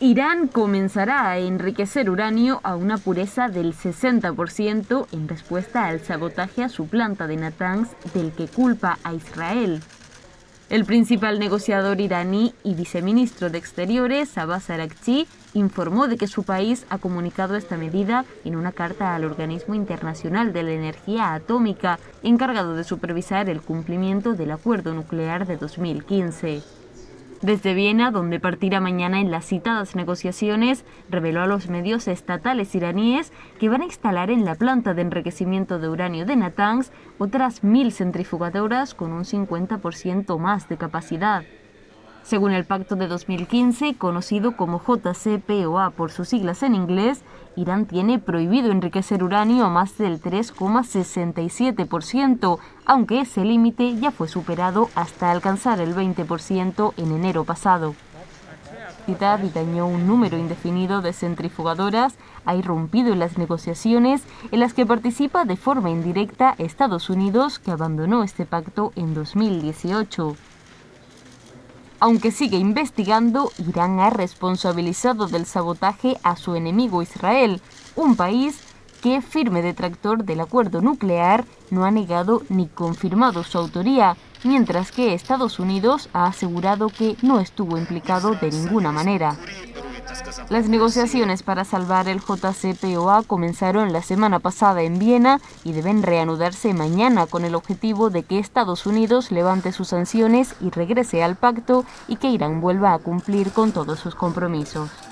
Irán comenzará a enriquecer uranio a una pureza del 60% en respuesta al sabotaje a su planta de Natanz, del que culpa a Israel. El principal negociador iraní y viceministro de Exteriores, Abbas Araghchi, informó de que su país ha comunicado esta medida en una carta al Organismo Internacional de la Energía Atómica, encargado de supervisar el cumplimiento del acuerdo nuclear de 2015. Desde Viena, donde partirá mañana en las citadas negociaciones, reveló a los medios estatales iraníes que van a instalar en la planta de enriquecimiento de uranio de Natanz otras 1000 centrifugadoras con un 50% más de capacidad. Según el pacto de 2015, conocido como JCPOA por sus siglas en inglés, Irán tiene prohibido enriquecer uranio a más del 3,67%, aunque ese límite ya fue superado hasta alcanzar el 20% en enero pasado. Y dañó un número indefinido de centrifugadoras, ha irrumpido en las negociaciones en las que participa de forma indirecta Estados Unidos, que abandonó este pacto en 2018. Aunque sigue investigando, Irán ha responsabilizado del sabotaje a su enemigo Israel, un país que, firme detractor del acuerdo nuclear, no ha negado ni confirmado su autoría, mientras que Estados Unidos ha asegurado que no estuvo implicado de ninguna manera. Las negociaciones para salvar el JCPOA comenzaron la semana pasada en Viena y deben reanudarse mañana con el objetivo de que Estados Unidos levante sus sanciones y regrese al pacto y que Irán vuelva a cumplir con todos sus compromisos.